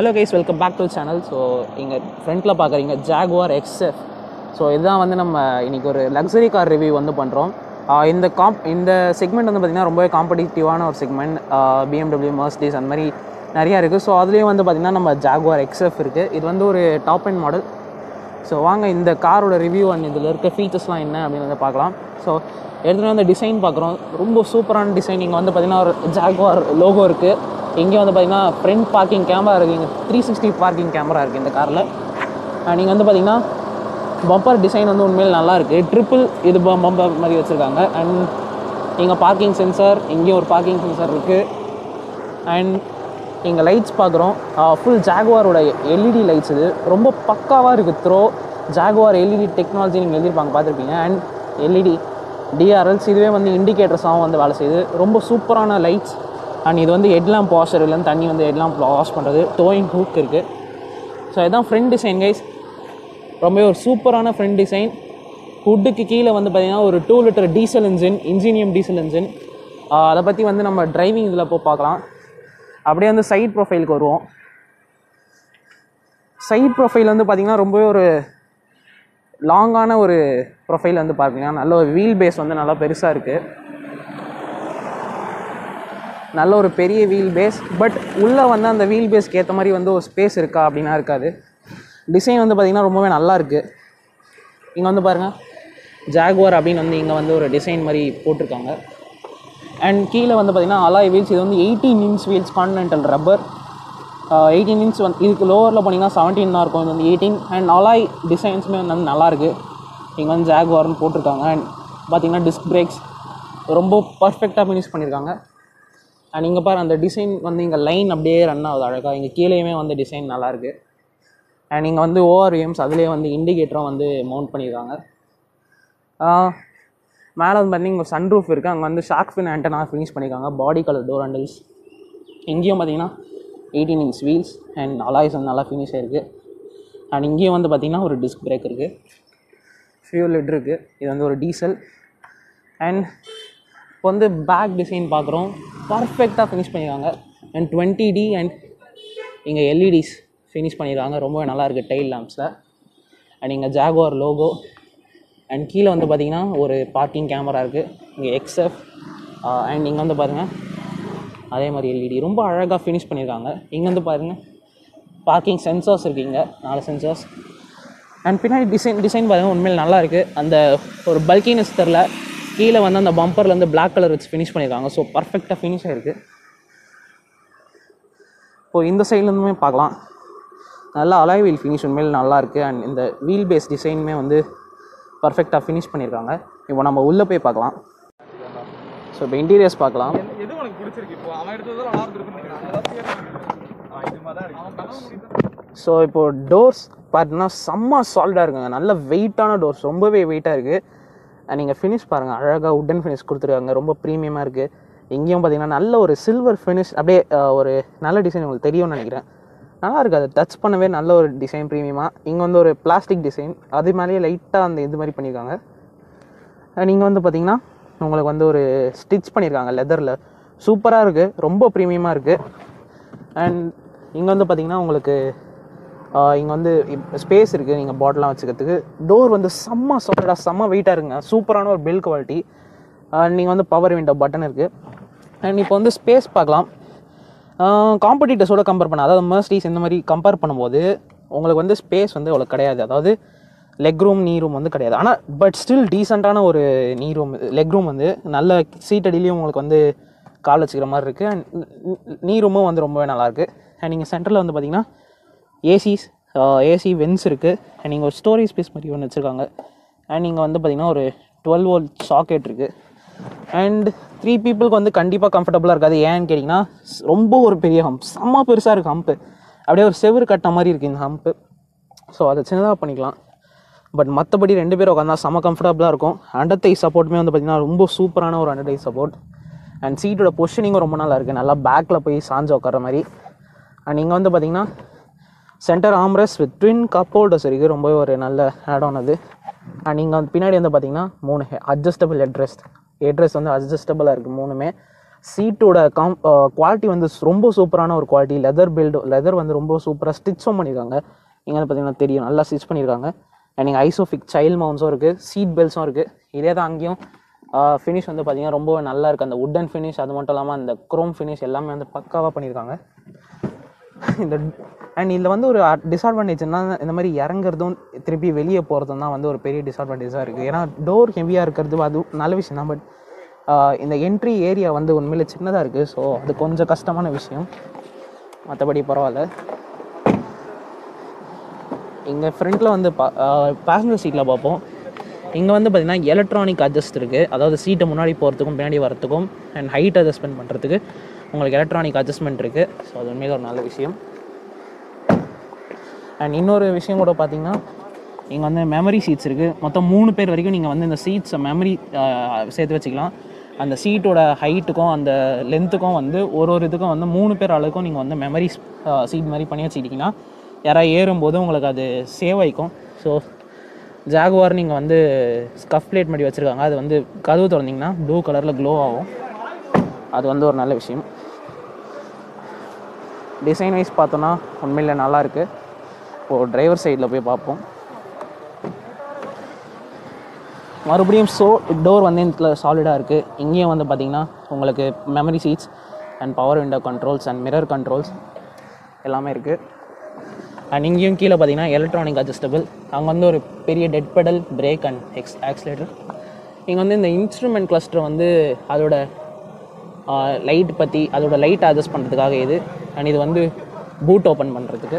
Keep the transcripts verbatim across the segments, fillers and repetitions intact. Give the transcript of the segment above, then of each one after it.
Hello guys, welcome back to the channel. So இங்க ஃப்ரண்ட்ல பாக்குறீங்க Jaguar X F. ஸோ இதுதான் வந்து நம்ம இன்னைக்கு ஒரு லக்ஸரி கார் ரிவ்யூ வந்து பண்ணுறோம். இந்த காம்ப் இந்த செக்மெண்ட் வந்து பார்த்திங்கன்னா ரொம்பவே காம்படிட்டிவான ஒரு segment. B M W, Mercedes அந்த மாதிரி நிறையா இருக்குது. ஸோ அதுலேயும் வந்து பார்த்திங்கன்னா நம்ம Jaguar X F இருக்குது. இது வந்து ஒரு டாப் எண்ட் மாடல். ஸோ வாங்க இந்த காரோட ரிவ்யூ அண்ட் இதில் இருக்க ஃபீச்சர்ஸ்லாம் என்ன அப்படின்னு வந்து பார்க்கலாம். ஸோ எடுத்துகிட்டு வந்து டிசைன் பார்க்குறோம். ரொம்ப சூப்பரான டிசைன். இங்கே வந்து பார்த்திங்கன்னா ஒரு Jaguar லோகோ இருக்குது. இங்கேயும் வந்து பார்த்திங்கன்னா ஃப்ரண்ட் பார்க்கிங் கேமரா இருக்குது. இங்கே த்ரீ சிக்ஸ்டி பார்க்கிங் கேமரா இருக்குது இந்த காரில். நீங்கள் வந்து பார்த்திங்கன்னா பம்பர் டிசைன் வந்து உண்மையில் நல்லாயிருக்கு. ட்ரிப்பிள் இது பம்பர் மாதிரி வச்சுருக்காங்க. அண்ட் இங்கே பார்க்கிங் சென்சார், இங்கேயும் ஒரு பார்க்கிங் சென்சார் இருக்குது. அண்ட் இங்கே லைட்ஸ் பார்க்குறோம். ஃபுல் ஜாகுவாரோட எல்இடி லைட்ஸ். இது ரொம்ப பக்காவாக இருக்குது. த்ரோ ஜாகுவார் எல்இடி டெக்னாலஜி நீங்கள் எழுதியிருப்பாங்க, பார்த்துருப்பீங்க. அண்ட் எல்இடி டிஆர்எல்ஸ் இதுவே வந்து இண்டிகேட்டர்ஸாகவும் வந்து வேலை செய்யுது. ரொம்ப சூப்பரான லைட்ஸ். அண்ட் இது வந்து ஹெட்லாம்ப் வாஷர் இல்லைன்னு தண்ணி வந்து ஹெட்லாம்ப் வாஷ் பண்ணுறது. டோயிங் ஹூக் இருக்குது. ஸோ இதுதான் ஃப்ரண்ட் டிசைன் கைஸ். ரொம்பவே ஒரு சூப்பரான ஃப்ரண்ட் டிசைன். ஹுட்டுக்கு கீழே வந்து பார்த்திங்கன்னா ஒரு two litre diesel engine, Ingenium diesel engine. அதை பற்றி வந்து நம்ம டிரைவிங் இதில் போய் பார்க்கலாம். அப்படியே வந்து சைட் ப்ரொஃபைலுக்கு வருவோம். சைட் ப்ரொஃபைல் வந்து பார்த்திங்கன்னா ரொம்பவே ஒரு லாங்கான ஒரு ப்ரொஃபைல் வந்து பார்த்திங்கன்னா நல்ல ஒரு வீல் பேஸ் வந்து நல்லா பெருசாக இருக்குது. நல்ல ஒரு பெரிய வீல் பேஸ். பட் உள்ளே வந்து அந்த வீல் பேஸ்க்கு ஏற்ற மாதிரி வந்து ஒரு ஸ்பேஸ் இருக்கா அப்படின்னா இருக்காது. டிசைன் வந்து பார்த்திங்கன்னா ரொம்பவே நல்லா இருக்குது. இங்கே வந்து பாருங்கள் ஜாகுவார் அப்படின்னு வந்து இங்கே வந்து ஒரு டிசைன் மாதிரி போட்டிருக்காங்க. அண்ட் கீழே வந்து பார்த்திங்கன்னா அலாய் வீல்ஸ். இது வந்து eighteen inch wheels, Continental rubber. Eighteen inch வந்து இதுக்கு லோவரில் போனீங்கன்னா செவன்டீன் தான் இருக்கும். இது வந்து எயிட்டீன். அண்ட் அலாய் டிசைன்ஸுமே வந்து நல்லாயிருக்கு. இங்கே வந்து ஜாகுவார்னு போட்டிருக்காங்க. அண்ட் பார்த்திங்கன்னா டிஸ்க் பிரேக்ஸ் ரொம்ப பர்ஃபெக்டாக ஃபினிஷ் பண்ணியிருக்காங்க. அண்ட் இங்கே பாரு அந்த டிசைன் வந்து இங்கே லைன் அப்படியே ரன் ஆகுது அழகாக. இங்கே கீழேயுமே வந்து டிசைன் நல்லாயிருக்கு. அண்ட் இங்கே வந்து ஓஆர்விஎம்ஸ் அதுலேயே வந்து இண்டிகேட்டரும் வந்து மவுண்ட் பண்ணியிருக்காங்க. மேலே வந்து பார்த்திங்கன்னா இங்கே சன்ரூஃப் இருக்குது. அங்கே வந்து ஷார்க் ஃபின் ஆண்டனா ஃபினிஷ் பண்ணியிருக்காங்க. Body colour door handles. இங்கேயும் பார்த்திங்கன்னா eighteen inch wheels and alloys வந்து நல்லா ஃபினிஷ் ஆகிருக்கு. அண்ட் இங்கேயும் வந்து பார்த்திங்கன்னா ஒரு டிஸ்க் பிரேக் இருக்குது. ஃபியூல் லிட் இருக்குது. இது வந்து ஒரு டீசல். அண்ட் இப்போ வந்து பேக் டிசைன் பார்க்குறோம். பர்ஃபெக்டாக ஃபினிஷ் பண்ணியிருக்காங்க. அண்ட் டுவெண்ட்டி டி அண்ட் இங்கே எல்இடிஸ் ஃபினிஷ் பண்ணியிருக்காங்க. ரொம்பவே நல்லாயிருக்கு டெயில் லேம்ப்ஸில். அண்ட் இங்கே ஜாகுவார் லோகோ. அண்ட் கீழே வந்து பார்த்திங்கன்னா ஒரு பார்க்கிங் கேமரா இருக்குது. இங்கே எக்ஸ்எஃப். அண்ட் இங்கே வந்து பாருங்கள் அதே மாதிரி எல்இடி ரொம்ப அழகாக ஃபினிஷ் பண்ணியிருக்காங்க. இங்கே வந்து பாருங்கள் பார்க்கிங் சென்சார்ஸ் இருக்குது. இங்கே நாலு சென்சார்ஸ். அண்ட் பின்னாடி டிசைன் டிசைன் பாருங்கள் உண்மையில் நல்லாயிருக்கு. அந்த ஒரு பல்கினஸ் தெரில. கீழே வந்து அந்த பம்பரில் வந்து பிளாக் கலர் வச்சு ஃபினிஷ் பண்ணியிருக்காங்க. ஸோ பர்ஃபெக்டாக ஃபினிஷ் ஆகிருக்கு. இப்போது இந்த சைட்லேருந்துமே பார்க்கலாம். நல்லா அலாய் வீல் ஃபினிஷ் உண்மையில் நல்லாயிருக்கு. அண்ட் இந்த வீல் பேஸ் டிசைனுமே வந்து பர்ஃபெக்டாக ஃபினிஷ் பண்ணியிருக்காங்க. இப்போ நம்ம உள்ளே போய் பார்க்கலாம். ஸோ இப்போ இன்டீரியர்ஸ் பார்க்கலாம். ஸோ இப்போது டோர்ஸ் பார்த்தீங்கன்னா செம்ம சால்டாக இருக்குங்க. நல்ல வெயிட்டான டோர்ஸ், ரொம்பவே வெயிட்டாக இருக்குது. நீங்கள் ஃபினிஷ் பாருங்கள், அழகாக உட்டன் ஃபினிஷ் கொடுத்துருக்காங்க. ரொம்ப ப்ரீமியமாக இருக்குது. இங்கேயும் பார்த்திங்கன்னா நல்ல ஒரு சில்வர் ஃபினிஷ். அப்படியே ஒரு நல்ல டிசைன் உங்களுக்கு தெரியும்னு நினைக்கிறேன். நல்லா இருக்குது. அதை டச் பண்ணவே நல்ல ஒரு டிசைன் ப்ரீமியமாக. இங்கே வந்து ஒரு பிளாஸ்டிக் டிசைன், அது மேலேயே லைட்டாக அந்த இது மாதிரி பண்ணியிருக்காங்க. நீங்கள் வந்து பார்த்திங்கன்னா உங்களுக்கு வந்து ஒரு ஸ்டிச் பண்ணியிருக்காங்க லெதரில். சூப்பராக இருக்குது. ரொம்ப ப்ரீமியமாக இருக்குது. அண்ட் இங்கே வந்து பார்த்திங்கன்னா உங்களுக்கு இங்கே வந்து ஸ்பேஸ் இருக்குது நீங்கள் பாட்டிலாம் வச்சுக்கிறதுக்கு. டோர் வந்து செம்ம சாலிடாக செம்ம வெயிட்டாக இருக்குங்க. சூப்பரான ஒரு பில்ட் குவாலிட்டி. நீங்கள் வந்து பவர் விண்டோ பட்டன் இருக்குது. அண்ட் இப்போ வந்து ஸ்பேஸ் பார்க்கலாம். காம்படிட்டர்ஸோட கம்பேர் பண்ண, அதாவது Mercedes இந்த மாதிரி கம்பேர் பண்ணும்போது உங்களுக்கு வந்து ஸ்பேஸ் வந்து அவ்வளோ கிடையாது. அதாவது லெக் ரூம் நீ ரூம் வந்து கிடையாது. ஆனால் பட் ஸ்டில் டீசெண்டான ஒரு நீ ரூம். லெக் ரூம் வந்து நல்ல சீட் அடியிலையும் உங்களுக்கு வந்து கால் வச்சுக்கிற மாதிரி இருக்குது. அண்ட் நீ ரூமும் வந்து ரொம்பவே நல்லாயிருக்கு. அண்ட் நீங்கள் சென்டரில் வந்து பார்த்திங்கன்னா ஏசிஸ் ஏசி வென்ஸ் இருக்குது. அண்ட் நீங்கள் ஒரு ஸ்டோரேஜ் ஸ்பேஸ் மாதிரி ஒன்று வச்சுருக்காங்க. அண்ட் நீங்கள் வந்து பார்த்திங்கன்னா ஒரு டுவெல் வோல்ட் சாக்கெட் இருக்குது. அண்ட் த்ரீ பீப்புளுக்கு வந்து கண்டிப்பாக கம்ஃபர்டபுளாக இருக்காது. ஏன்னு கேட்டிங்கன்னா ரொம்ப ஒரு பெரிய ஹம்ப், செம்ம பெருசாக இருக்குது ஹம்ப்பு. அப்படியே ஒரு செவுறு கட்ட மாதிரி இருக்குது இந்த ஹம்ப்பு. ஸோ அதை சின்னதாக பண்ணிக்கலாம். பட் மற்றபடி ரெண்டு பேரும் உட்காந்தா செம்ம கம்ஃபர்டபுளாக இருக்கும். அண்டர் தை சப்போர்ட்டுமே வந்து பார்த்திங்கன்னா ரொம்ப சூப்பரான ஒரு அண்டர் தை சப்போர்ட். அண்ட் சீட்டோட பொசிஷனிங்கும் ரொம்ப நல்லா இருக்குது. நல்லா பேக்கில் போய் சாஞ்சு உட்கார மாதிரி. அண்ட் இங்கே வந்து பார்த்திங்கன்னா centre armrest with twin cup holders இருக்குது. ரொம்ப ஒரு நல்ல ஆட் ஆன் அது. அண்ட் இங்கே வந்து பின்னாடி வந்து பார்த்திங்கன்னா மூணு அட்ஜஸ்டபிள் ஹெட்ரெஸ்ட் ஹெட்ரெஸ்ட் வந்து அட்ஜஸ்டபிளாக இருக்குது மூணுமே. சீட்டோட காம் குவாலிட்டி வந்து ரொம்ப சூப்பரான ஒரு குவாலிட்டி. லெதர் பில்டு லெதர் வந்து ரொம்ப சூப்பராக ஸ்டிச்சும் பண்ணியிருக்காங்க. நீங்கள் வந்து பார்த்தீங்கன்னா தெரியும், நல்லா ஸ்டிச் பண்ணியிருக்காங்க. அண்ட் நீங்கள் ஐசோஃபிக் சைல்ட் மவுண்ட்ஸும் இருக்குது, சீட் பெல்ட்ஸும் இருக்குது. இதே தான் அங்கேயும் ஃபினிஷ் வந்து பார்த்தீங்கன்னா ரொம்ப நல்லா இருக்குது. அந்த உட்டன் ஃபினிஷ், அது மட்டும் இல்லாமல் அந்த குரோம் ஃபினிஷ் எல்லாமே வந்து பக்காவாக பண்ணியிருக்காங்க. இந்த அண்ட் இதில் வந்து ஒரு டிஸ்அட்வான்டேஜ்னா இந்த மாதிரி இறங்குறதும் திருப்பி வெளியே போகிறதும் தான் வந்து ஒரு பெரிய டிஸ்அட்வான்டேஜாக இருக்குது. ஏன்னா டோர் ஹெவியாக இருக்கிறது அது நல்ல விஷயம் தான். பட் இந்த என்ட்ரி ஏரியா வந்து உண்மையிலே சின்னதாக இருக்குது. ஸோ அது கொஞ்சம் கஷ்டமான விஷயம். மற்றபடி பரவாயில்ல. இங்கே ஃப்ரண்ட்டில் வந்து பா பேசஞ்சர் சீட்டில் பார்ப்போம். இங்கே வந்து பார்த்திங்கன்னா எலக்ட்ரானிக் அட்ஜஸ்ட் இருக்குது. அதாவது சீட்டை முன்னாடி போகிறதுக்கும் பின்னாடி வரத்துக்கும் அண்ட் ஹைட் அட்ஜஸ்ட்மெண்ட் பண்ணுறதுக்கு உங்களுக்கு எலக்ட்ரானிக் அட்ஜஸ்ட்மெண்ட் இருக்குது. ஸோ அது உண்மையிலே ஒரு நல்ல விஷயம். அண்ட் இன்னொரு விஷயம் கூட பார்த்திங்கன்னா இங்கே வந்து மெமரி சீட்ஸ் இருக்குது. மொத்தம் மூணு பேர் வரைக்கும் நீங்கள் வந்து இந்த சீட்ஸை மெமரி சேர்த்து வச்சுக்கலாம். அந்த சீட்டோட ஹைட்டுக்கும் அந்த லென்த்துக்கும் வந்து ஒரு ஒரு இதுக்கும் வந்து மூணு பேர் அளவுக்கும் நீங்கள் வந்து மெமரி சீட் மாதிரி பண்ணி வச்சுக்கிட்டிங்கன்னா யாராவது ஏறும்போது உங்களுக்கு அது சேவ் ஆகிக்கும். ஸோ ஜாகுவார் நீங்கள் வந்து ஸ்கஃப் பிளேட் மாதிரி வச்சுருக்காங்க. அது வந்து கதவு திறந்தீங்கன்னா ப்ளூ கலரில் க்ளோ ஆகும். அது வந்து ஒரு நல்ல விஷயம். டிசைன் வைஸ் பார்த்தோன்னா உண்மையில் நல்லாயிருக்கு. இப்போது டிரைவர் சைடில் போய் பார்ப்போம். மறுபடியும் ஸோ டோர் வந்து இந்த சாலிடாக இருக்குது. இங்கேயும் வந்து பார்த்திங்கன்னா உங்களுக்கு memory seats and power window controls and mirror controls எல்லாமே இருக்குது. அண்ட் இங்கேயும் கீழே பார்த்திங்கன்னா எலக்ட்ரானிக் அட்ஜஸ்டபிள். அங்கே வந்து ஒரு பெரிய dead pedal, brake and ex accelerator. இங்கே வந்து இந்த இன்ஸ்ட்ருமெண்ட் கிளஸ்டர் வந்து அதோட லைட் பற்றி அதோட லைட் அட்ஜஸ்ட் பண்ணுறதுக்காக இது. அண்ட் இது வந்து பூட் ஓப்பன் பண்ணுறதுக்கு.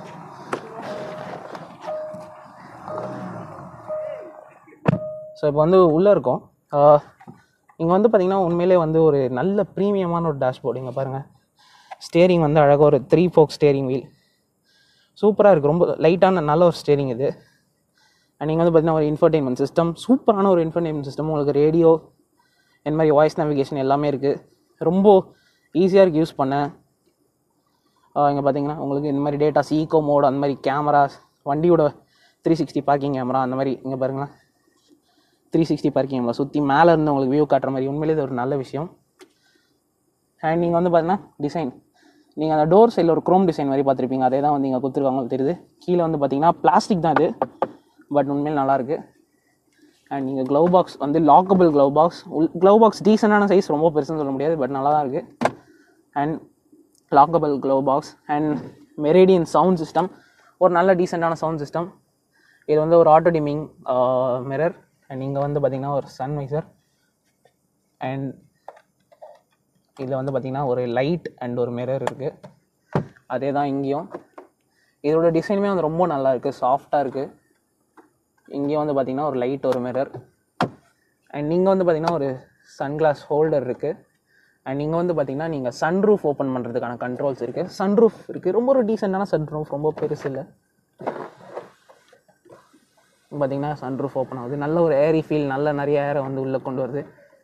ஸோ இப்போ வந்து உள்ளே இருக்கும். இங்கே வந்து பார்த்திங்கன்னா உண்மையிலே வந்து ஒரு நல்ல ப்ரீமியமான ஒரு டேஷ்போர்டு. இங்கே பாருங்கள், ஸ்டேரிங் வந்து அழகாக ஒரு த்ரீ ஃபோக் ஸ்டேரிங் வீல் சூப்பராக இருக்குது. ரொம்ப லைட்டான நல்ல ஒரு ஸ்டேரிங் இது. அண்ட் நீங்கள் வந்து பார்த்திங்கன்னா ஒரு இன்ஃபர்டெயின்மெண்ட் சிஸ்டம், சூப்பரான ஒரு இன்ஃபர்டெயின்மெண்ட் சிஸ்டம். உங்களுக்கு ரேடியோ இந்த மாதிரி வாய்ஸ் நேவிகேஷன் எல்லாமே இருக்குது. ரொம்ப ஈஸியாக இருக்குது யூஸ் பண்ண. இங்கே பார்த்தீங்கன்னா உங்களுக்கு இந்த மாதிரி டேட்டாஸ், ஈகோ மோட், அந்த மாதிரி கேமராஸ், வண்டியோட த்ரீ சிக்ஸ்டி பார்க்கிங் கேமரா, அந்த மாதிரி இங்கே பாருங்களேன் த்ரீ சிக்ஸ்டி பார்க்கிங் கேமரா சுற்றி மேலே இருந்து உங்களுக்கு வியூ காட்டுற மாதிரி. உண்மையிலே இது ஒரு நல்ல விஷயம். அண்ட் நீங்கள் வந்து பார்த்தீங்கன்னா டிசைன், நீங்கள் அந்த டோர் சைடில் ஒரு க்ரோம் டிசைன் மாதிரி பார்த்துருப்பீங்க. அதே தான் வந்து இங்கே கொடுத்துருக்காங்க, தெரியுது. கீழே வந்து பார்த்தீங்கன்னா பிளாஸ்டிக் தான் இது, பட் உண்மையில் நல்லாயிருக்கு. அண்ட் நீங்கள் க்ளவ் பாக்ஸ் வந்து லாக்கபிள் க்ளவ் பாக்ஸ். உள் க்ளவ் பாக்ஸ் டீசெண்டான சைஸ், ரொம்ப பெருசுன்னு சொல்ல முடியாது, பட் நல்லா தான் இருக்குது. And lockable glove box and Meridian sound system, ஒரு நல்ல டீசெண்டான சவுண்ட் சிஸ்டம். இது வந்து ஒரு ஆட்டோ டிமிங் மிரர். அண்ட் இங்கே வந்து பார்த்திங்கன்னா ஒரு சன் வைசர். அண்ட் இதில் வந்து பார்த்திங்கன்னா ஒரு லைட் அண்ட் ஒரு மிரர் இருக்குது. அதே தான் இங்கேயும். இதோட டிசைனுமே வந்து ரொம்ப நல்லா இருக்குது, சாஃப்டாக இருக்குது. இங்கேயும் வந்து பார்த்திங்கன்னா ஒரு லைட், ஒரு மிரர். அண்ட் நீங்கள் வந்து பார்த்திங்கன்னா ஒரு சன்கிளாஸ் ஹோல்டர் இருக்குது. அண்ட் இங்கே வந்து பார்த்திங்கன்னா நீங்கள் சன்ரூஃப் ஓப்பன் பண்ணுறதுக்கான கண்ட்ரோல்ஸ் இருக்குது. சன்ரூஃப் இருக்குது, ரொம்ப ஒரு டீசெண்டான சன்ரூஃப், ரொம்ப பெருசு இல்லை. பார்த்திங்கன்னா சன்ரூஃப் ஓப்பன் ஆகுது, நல்ல ஒரு ஏரி ஃபீல், நல்ல நிறைய ஏரை வந்து உள்ளே கொண்டு வருது.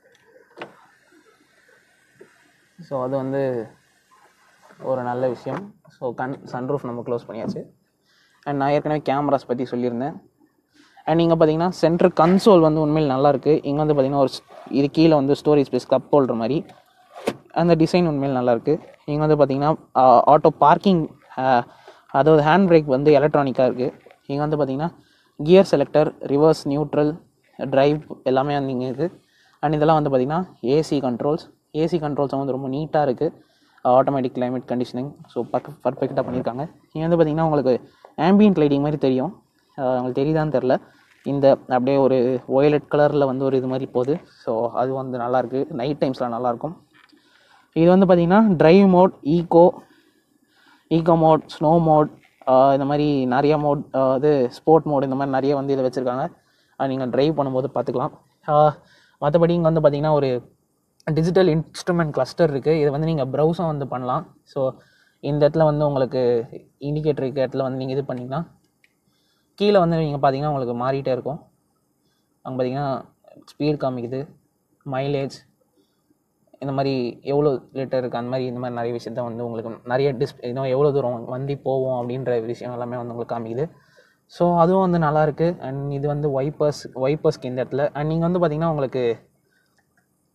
ஸோ அது வந்து ஒரு நல்ல விஷயம். ஸோ கன் சன்ரூஃப் நம்ம க்ளோஸ் பண்ணியாச்சு. அண்ட் நான் ஏற்கனவே கேமராஸ் பற்றி சொல்லியிருந்தேன். அண்ட் இங்கே பார்த்தீங்கன்னா சென்ட்ரு கன்சோல் வந்து உண்மையில் நல்லாயிருக்கு. இங்கே வந்து பார்த்திங்கன்னா ஒரு இது கீழே வந்து ஸ்டோரேஜ் ஸ்பேஸ் கப் ஹோல்டர் மாதிரி அந்த டிசைன் உண்மையில் நல்லாயிருக்கு. இங்கே வந்து பார்த்திங்கன்னா ஆட்டோ பார்க்கிங், அதாவது ஹேண்ட் பிரேக் வந்து எலக்ட்ரானிக்காக இருக்குது. இங்கே வந்து பார்த்திங்கன்னா gear selector, reverse, neutral, drive எல்லாமே வந்து இங்கே இருக்குது. அண்ட் இதெல்லாம் வந்து பார்த்திங்கன்னா ஏசி கண்ட்ரோல்ஸ். ஏசி கண்ட்ரோல்ஸும் வந்து ரொம்ப நீட்டாக இருக்குது. Automatic climate conditioning, so perfect பர்ஃபெக்டாக பண்ணியிருக்காங்க. இங்கே வந்து பார்த்திங்கன்னா உங்களுக்கு ஆம்பியன்ட் லைட்டிங் மாதிரி தெரியும், உங்களுக்கு தெரியுதான்னு தெரில. இந்த அப்படியே ஒரு வயலட் கலரில் வந்து ஒரு இது மாதிரி போகுது. ஸோ அது வந்து நல்லாயிருக்கு, நைட் டைம்ஸில் நல்லாயிருக்கும். இது வந்து பார்த்திங்கன்னா drive mode, eco eco mode, snow mode, இந்த மாதிரி நிறைய மோட், இது ஸ்போர்ட் மோட், இந்த மாதிரி நிறைய வந்து இதை வச்சுருக்காங்க. நீங்கள் ட்ரைவ் பண்ணும்போது பார்த்துக்கலாம். மற்றபடி இங்கே வந்து பார்த்திங்கன்னா ஒரு டிஜிட்டல் இன்ஸ்ட்ருமெண்ட் கிளஸ்டர் இருக்குது. இதை வந்து நீங்கள் ப்ரௌஸும் வந்து பண்ணலாம். ஸோ இந்த இடத்துல வந்து உங்களுக்கு இண்டிகேட்டர் இருக்க இடத்துல வந்து நீங்கள் இது பண்ணிங்கன்னா கீழே வந்து நீங்கள் பார்த்தீங்கன்னா உங்களுக்கு மாறிட்டே இருக்கும். அங்கே பார்த்தீங்கன்னா ஸ்பீட் காமிக்குது, மைலேஜ், இந்த மாதிரி எவ்வளோ லிட்டர் இருக்குது, அந்த மாதிரி இந்த மாதிரி நிறைய விஷயத்த வந்து உங்களுக்கு நிறைய டிஸ் இன்னும் எவ்வளோ தூரம் வண்டி போவோம் அப்படின்ற விஷயம் எல்லாமே வந்து உங்களுக்கு காமிக்குது. ஸோ அதுவும் வந்து நல்லாயிருக்கு. அண்ட் இது வந்து வைப்பர்ஸ் வைப்பர்ஸ்க்கு இந்த இடத்துல. அண்ட் நீங்கள் வந்து பார்த்திங்கன்னா உங்களுக்கு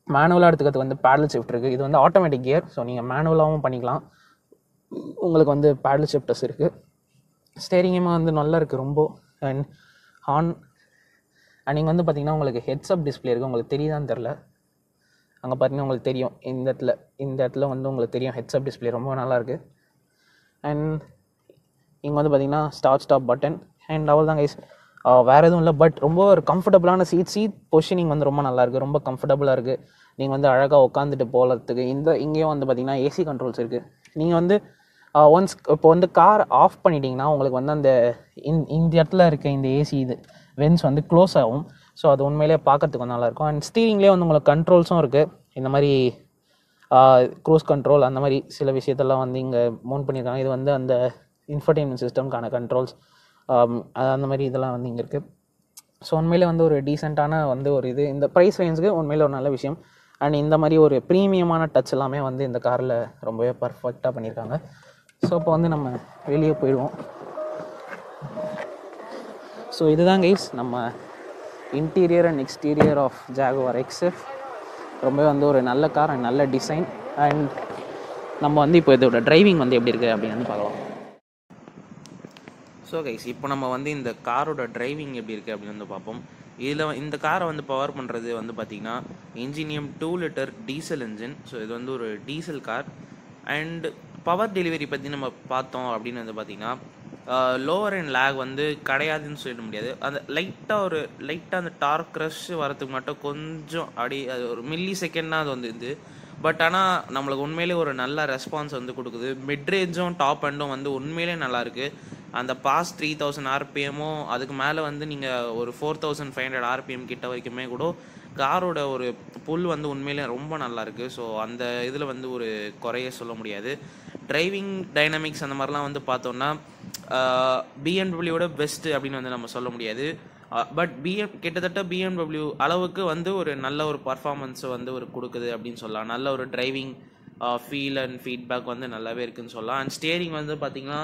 மேனுவலாக எடுத்துக்கிறது வந்து பேடல் ஷிஃப்ட் இருக்குது. இது வந்து ஆட்டோமேட்டிக் கியர், ஸோ நீங்கள் மேனுவலாகவும் பண்ணிக்கலாம். உங்களுக்கு வந்து பேடல் ஷிஃப்டர்ஸ் இருக்குது. ஸ்டேரிங்குமே வந்து நல்லா இருக்குது ரொம்ப. அண்ட் ஹார்ன் அண்ட் நீங்கள் வந்து பார்த்திங்கன்னா உங்களுக்கு ஹெட்ஸ்அப் டிஸ்பிளே இருக்குது. உங்களுக்கு தெரியுதான்னு தெரில, அங்கே பார்த்தீங்கன்னா உங்களுக்கு தெரியும். இந்த இடத்துல இந்த இடத்துல வந்து உங்களுக்கு தெரியும் ஹெட்ஸ்அப் டிஸ்பிளே ரொம்ப நல்லாயிருக்கு. அண்ட் இங்கே வந்து பார்த்திங்கன்னா ஸ்டார்ட் ஸ்டாப் பட்டன். அண்ட் அவ்வளோ தான் கைஸ், வேறு எதுவும் இல்லை. பட் ரொம்ப ஒரு கம்ஃபர்டபுளான சீட் சீட் பொசிஷனிங் வந்து ரொம்ப நல்லாயிருக்கு, ரொம்ப கம்ஃபர்டபுளாக இருக்குது. நீங்கள் வந்து அழகாக உட்காந்துட்டு போகிறதுக்கு. இந்த இங்கேயும் வந்து பார்த்திங்கன்னா ஏசி கண்ட்ரோல்ஸ் இருக்குது. நீங்கள் வந்து ஒன்ஸ் இப்போ வந்து கார் ஆஃப் பண்ணிட்டீங்கன்னா உங்களுக்கு வந்து அந்த இந் இந்த இடத்துல இருக்க இந்த ஏசி இது வென்ஸ் வந்து க்ளோஸ் ஆகும். ஸோ அது உண்மையிலே பார்க்கறதுக்கு வந்து நல்லாயிருக்கும். அண்ட் ஸ்டீரிங்லேயே வந்து உங்களுக்கு கண்ட்ரோல்ஸும் இருக்குது. இந்த மாதிரி க்ரூஸ் கண்ட்ரோல் அந்த மாதிரி சில விஷயத்தெல்லாம் வந்து இங்கே மவுண்ட் பண்ணியிருக்காங்க. இது வந்து அந்த இன்ஃபர்டெயின்மெண்ட் சிஸ்டம்க்கான கண்ட்ரோல்ஸ் அந்த மாதிரி இதெல்லாம் வந்து இங்கே இருக்குது. ஸோ உண்மையிலே வந்து ஒரு டீசெண்டான வந்து ஒரு இது இந்த ப்ரைஸ் ரேஞ்சுக்கு உண்மையிலே ஒரு நல்ல விஷயம். அண்ட் இந்த மாதிரி ஒரு ப்ரீமியமான டச் எல்லாமே வந்து இந்த காரில் ரொம்பவே பர்ஃபெக்டாக பண்ணியிருக்காங்க. ஸோ இப்போ வந்து நம்ம வெளியே போயிடுவோம். ஸோ இதுதான் கைஸ் நம்ம interior and exterior of Jaguar XF. ரொம்பவே வந்து ஒரு நல்ல கார் அண்ட் நல்ல டிசைன். அண்ட் நம்ம வந்து இப்போ இதோட டிரைவிங் வந்து எப்படி இருக்குது அப்படின்னு வந்து பார்க்கலாம். ஸோ கைஸ் இப்போ நம்ம வந்து இந்த காரோட டிரைவிங் எப்படி இருக்குது அப்படின்னு வந்து பார்ப்போம். இதில் இந்த காரை வந்து பவர் பண்ணுறது வந்து பார்த்திங்கன்னா Ingenium two litre diesel engine. So இது வந்து ஒரு diesel car. And power delivery பற்றி நம்ம பார்த்தோம் அப்படின்னு வந்து பார்த்திங்கன்னா லோவர் அண்ட் லேக் வந்து கிடையாதுன்னு சொல்லிட முடியாது. அந்த லைட்டாக ஒரு லைட்டாக அந்த டார்க் க்ரஷ் வரத்துக்கு மட்டும் கொஞ்சம் அடி அது ஒரு மில்லி செகண்ட் அது வந்து இது. பட் ஆனால் நம்மளுக்கு உண்மையிலே ஒரு நல்ல ரெஸ்பான்ஸ் வந்து கொடுக்குது. மிட்ரேஞ்சும் டாப் அண்டும் வந்து உண்மையிலே நல்லாயிருக்கு. அந்த பாஸ் த்ரீ தௌசண்ட் ஆர்பிஎம்மும் அதுக்கு மேலே வந்து நீங்கள் ஒரு four thousand five hundred RPM கிட்ட வரைக்குமே கூட காரோட ஒரு புல் வந்து உண்மையிலே ரொம்ப நல்லாயிருக்கு. ஸோ அந்த இதில் வந்து ஒரு குறைய சொல்ல முடியாது. டிரைவிங் டைனமிக்ஸ் அந்த மாதிரிலாம் வந்து பார்த்தோன்னா பிஎம்டபிள்யூட பெஸ்ட்டு அப்படின்னு வந்து நம்ம சொல்ல முடியாது. பட் பிஎம் கிட்டத்தட்ட பிஎம்டபிள்யூ அளவுக்கு வந்து ஒரு நல்ல ஒரு பர்ஃபார்மன்ஸை வந்து ஒரு கொடுக்குது அப்படின்னு சொல்லலாம். நல்ல ஒரு டிரைவிங் ஃபீல் அண்ட் ஃபீட்பேக் வந்து நல்லாவே இருக்குதுன்னு சொல்லலாம். அண்ட் ஸ்டியரிங் வந்து பார்த்திங்கன்னா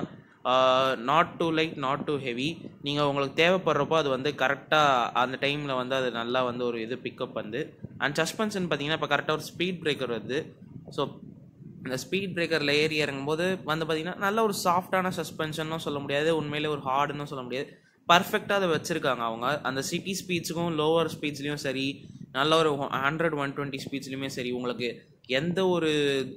not too light not too heavy. நீங்கள் உங்களுக்கு தேவைப்படுறப்போ அது வந்து கரெக்டாக அந்த டைமில் வந்து அது நல்லா வந்து ஒரு இது பிக்கப் வந்து. அண்ட் சஸ்பென்ஷன் பார்த்திங்கன்னா இப்போ கரெக்டாக ஒரு ஸ்பீட் பிரேக்கர் வருது. ஸோ இந்த ஸ்பீட் பிரேக்கரில் ஏறி இறங்கும்போது வந்து பார்த்திங்கன்னா நல்ல ஒரு சாஃப்டான சஸ்பென்ஷன்னும் சொல்ல முடியாது, உண்மையிலே ஒரு ஹார்டுன்னு சொல்ல முடியாது. பர்ஃபெக்டாக அதை வச்சுருக்காங்க அவங்க. அந்த சிட்டி ஸ்பீட்ஸுக்கும் லோவர் ஸ்பீட்ஸ்லேயும் சரி, நல்ல ஒரு ஹண்ட்ரட் ஒன் டுவெண்ட்டி ஸ்பீட்ஸ்லையுமே சரி, உங்களுக்கு எந்த ஒரு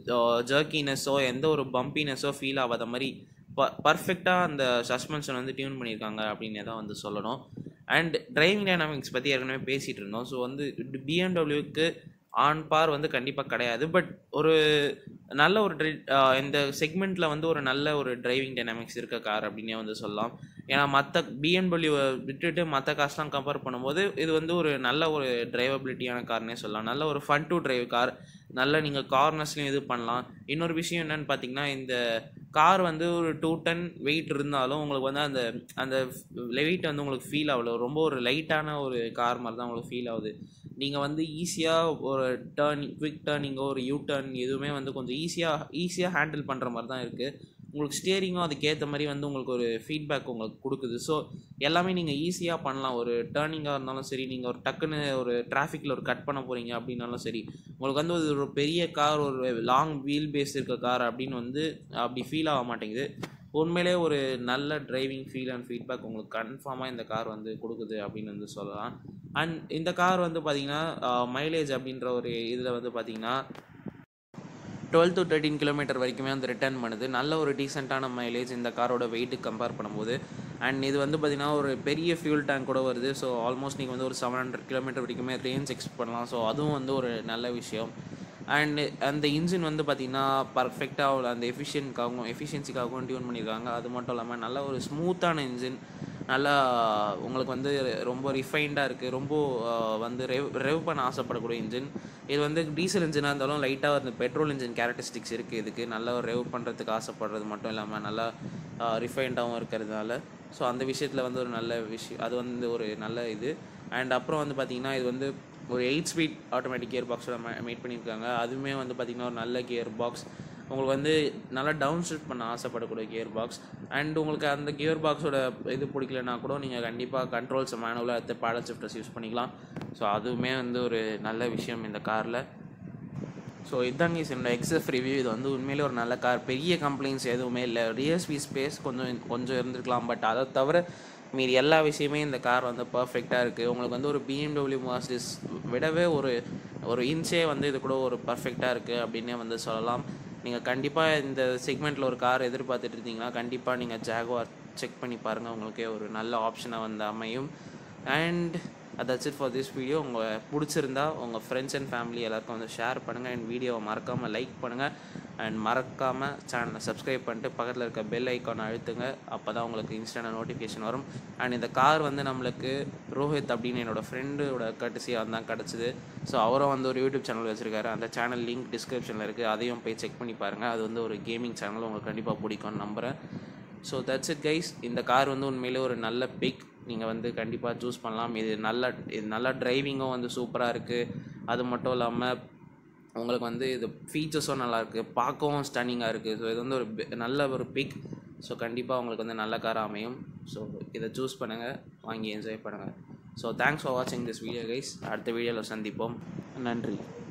ஜர்க்கினஸோ எந்த ஒரு பம்பினஸோ ஃபீல் ஆகாத மாதிரி ப பர்ஃபெக்டாக அந்த சஸ்பென்ஷன் வந்து டியூன் பண்ணியிருக்காங்க அப்படின்னே தான் வந்து சொல்லணும். அண்ட் டிரைவிங் டைனாமிக்ஸ் பற்றி ஏற்கனவே பேசிகிட்டு இருந்தோம். ஸோ வந்து பிஎம்டபிள்யூக்கு ஆன் பார் வந்து கண்டிப்பாக கிடையாது. பட் ஒரு நல்ல ஒரு ட்ரை இந்த செக்மெண்ட்டில் வந்து ஒரு நல்ல ஒரு டிரைவிங் டைனாமிக்ஸ் இருக்க கார் அப்படின்னே வந்து சொல்லலாம். ஏன்னா மற்ற பிஎம்டபிள்யூவை விட்டுட்டு மற்ற கார்ஸ்லாம் கம்பேர் பண்ணும்போது இது வந்து ஒரு நல்ல ஒரு டிரைவபிலிட்டியான கார்னே சொல்லலாம். நல்ல ஒரு ஃபன் டு டிரைவ் கார். நல்ல நீங்கள் கார்னர்ஸ்லையும் இது பண்ணலாம். இன்னொரு விஷயம் என்னென்னு பார்த்தீங்கன்னா இந்த கார் வந்து ஒரு டூ டன் வெயிட் இருந்தாலும் உங்களுக்கு வந்து அந்த அந்த வெயிட் வந்து உங்களுக்கு ஃபீல் ஆகல. ரொம்ப ஒரு லைட்டான ஒரு கார் மாதிரி தான் உங்களுக்கு ஃபீல் ஆகுது. நீங்கள் வந்து ஈஸியாக ஒரு டேர்ன் குவிக் டேர்னிங்கோ ஒரு யூ டர்ன் எதுவுமே வந்து கொஞ்சம் ஈஸியாக ஈஸியாக ஹேண்டில் பண்ணுற மாதிரி தான் இருக்குது. உங்களுக்கு ஸ்டியரிங்கும் அதுக்கேற்ற மாதிரி வந்து உங்களுக்கு ஒரு ஃபீட்பேக் உங்களுக்கு கொடுக்குது. ஸோ எல்லாமே நீங்கள் ஈஸியாக பண்ணலாம். ஒரு டேர்னிங்காக இருந்தாலும் சரி, நீங்கள் ஒரு டக்குன்னு ஒரு டிராஃபிக்கில் ஒரு கட் பண்ண போகிறீங்க அப்படின்னாலும் சரி, உங்களுக்கு வந்து ஒரு பெரிய கார் ஒரு லாங் வீல் பேஸ் இருக்க கார் அப்படின்னு வந்து அப்படி ஃபீல் ஆக மாட்டேங்குது. உண்மையிலே ஒரு நல்ல டிரைவிங் ஃபீல் அண்ட் ஃபீட்பேக் உங்களுக்கு கன்ஃபார்மாக இந்த கார் வந்து கொடுக்குது அப்படின்னு வந்து சொல்லலாம். அண்ட் இந்த கார் வந்து பார்த்திங்கன்னா மைலேஜ் அப்படின்ற ஒரு இதில் வந்து பார்த்திங்கன்னா டுவெல் டு தேர்ட்டின் கிலோமீட்டர் வரைக்குமே வந்து ரிட்டர்ன் பண்ணுது. நல்ல ஒரு டீசெண்டான மைலேஜ் இந்த காரோட வெயிட்டுக்கு கம்பேர் பண்ணும்போது. அண்ட் இது வந்து பார்த்திங்கன்னா ஒரு பெரிய ஃபியூல் டேங்க் கூட வருது. ஸோ ஆல்மோஸ்ட் நீங்கள் வந்து ஒரு செவன் ஹண்ட்ரட் கிலோமீட்டர் வரைக்குமே ரேஞ்ச் எக்ஸ்பெக்ட் பண்ணலாம். ஸோ அதுவும் வந்து ஒரு நல்ல விஷயம். அண்ட் அந்த இன்ஜின் வந்து பார்த்திங்கன்னா பர்ஃபெக்டாக அந்த எஃபிஷியன்ட்காகவும் எஃபிஷியன்சிக்காகவும் டியூன் பண்ணியிருக்காங்க. அது மட்டும் இல்லாமல் நல்ல ஒரு ஸ்மூத்தான இன்ஜின். நல்லா உங்களுக்கு வந்து ரொம்ப ரிஃபைண்டாக இருக்குது. ரொம்ப வந்து ரெவ் ரெவ் பண்ண ஆசைப்படக்கூடிய இன்ஜின். இது வந்து டீசல் இன்ஜினாக இருந்தாலும் லைட்டாக வந்து பெட்ரோல் இன்ஜின் கேரக்டரிஸ்டிக்ஸ் இருக்குது இதுக்கு. நல்லா ஒரு ரெவ் பண்ணுறதுக்கு ஆசைப்படுறது மட்டும் இல்லாமல் நல்லா ரிஃபைண்டாகவும் இருக்கிறதுனால ஸோ அந்த விஷயத்தில் வந்து ஒரு நல்ல விஷயம். அது வந்து ஒரு நல்ல இது. அண்ட் அப்புறம் வந்து பார்த்திங்கன்னா இது வந்து ஒரு எயிட் ஸ்பீட் ஆட்டோமேட்டிக் கியர் பாக்ஸோட மேட் பண்ணியிருக்காங்க. அதுவுமே வந்து பார்த்திங்கன்னா ஒரு நல்ல கியர் பாக்ஸ். உங்களுக்கு வந்து நல்லா டவுன் ஷிஃப்ட் பண்ண ஆசைப்படக்கூடிய கியர் பாக்ஸ். அண்ட் உங்களுக்கு அந்த கியர் பாக்ஸோட இது பிடிக்கலனா கூட நீங்கள் கண்டிப்பாக கண்ட்ரோல்ஸ் மேனுவலாக எடுத்து பேடல் ஷிஃப்டர்ஸ் யூஸ் பண்ணிக்கலாம். ஸோ அதுவுமே வந்து ஒரு நல்ல விஷயம் இந்த காரில். ஸோ இதாங்க என்னோட எக்ஸ்எஃப் ரிவ்யூ. இது வந்து உண்மையிலே ஒரு நல்ல கார். பெரிய கம்ப்ளைண்ட்ஸ் எதுவுமே இல்லை. ரியர் ஸ்பீட் ஸ்பேஸ் கொஞ்சம் கொஞ்சம் இருந்திருக்கலாம், பட் அதை தவிர மீறி எல்லா விஷயமே இந்த கார் வந்து பர்ஃபெக்டாக இருக்குது. உங்களுக்கு வந்து ஒரு பிஎம்டபிள்யூ மாஸ்டர்ஸ் விடவே ஒரு ஒரு இன்ச்சே வந்து இது கூட ஒரு பர்ஃபெக்டாக இருக்குது அப்படின்னே வந்து சொல்லலாம். நீங்கள் கண்டிப்பாக இந்த செக்மெண்ட்டில் ஒரு கார் எதிர்பார்த்துட்டு இருந்தீங்கன்னா கண்டிப்பாக நீங்கள் ஜாகுவார் செக் பண்ணி பாருங்கள். உங்களுக்கே ஒரு நல்ல ஆப்ஷனாக வந்து அமையும். And that's it for this video. உங்கள் பிடிச்சிருந்தா உங்கள் ஃப்ரெண்ட்ஸ் அண்ட் ஃபேமிலி எல்லாருக்கும் வந்து ஷேர் பண்ணுங்கள். அண்ட் வீடியோவை மறக்காமல் லைக் பண்ணுங்கள். அண்ட் மறக்காமல் சேனலை சப்ஸ்கிரைப் பண்ணிட்டு பக்கத்தில் இருக்க பெல் ஐக்கானை அழுத்துங்க. அப்போ தான் உங்களுக்கு இன்ஸ்டன்ட் நோட்டிஃபிகேஷன் வரும். அண்ட் இந்த கார் வந்து நம்மளுக்கு ரோஹித் அப்படின்னு என்னோடய ஃப்ரெண்டோட கட்டிசியாக தான் கிடச்சிது. ஸோ அவரும் வந்து ஒரு யூடியூப் சேனல் வச்சுருக்காரு. அந்த சேனல் லிங்க் டிஸ்கிரிப்ஷனில் இருக்குது. அதையும் போய் செக் பண்ணி பாருங்கள். அது வந்து ஒரு கேமிங் சேனல், உங்களுக்கு கண்டிப்பாக பிடிக்கும்னு நம்புகிறேன். So that's it guys. இந்த கார் வந்து உண்மையிலே ஒரு நல்ல பிக். நீங்கள் வந்து கண்டிப்பாக சூஸ் பண்ணலாம். இது நல்ல இது நல்ல டிரைவிங்கும் வந்து சூப்பராக இருக்குது. அது மட்டும் இல்லாமல் உங்களுக்கு வந்து இது ஃபீச்சர்ஸும் நல்லாயிருக்கு, பார்க்கவும் ஸ்டன்னிங்காக இருக்குது. ஸோ இது வந்து ஒரு நல்ல ஒரு பிக். ஸோ கண்டிப்பாக உங்களுக்கு வந்து நல்ல காராக அமையும். ஸோ இதை சூஸ் பண்ணுங்கள், வாங்கி என்ஜாய் பண்ணுங்கள். ஸோ தேங்க்ஸ் ஃபார் வாட்சிங் திஸ் வீடியோ கைஸ். அடுத்த வீடியோவில் சந்திப்போம். நன்றி.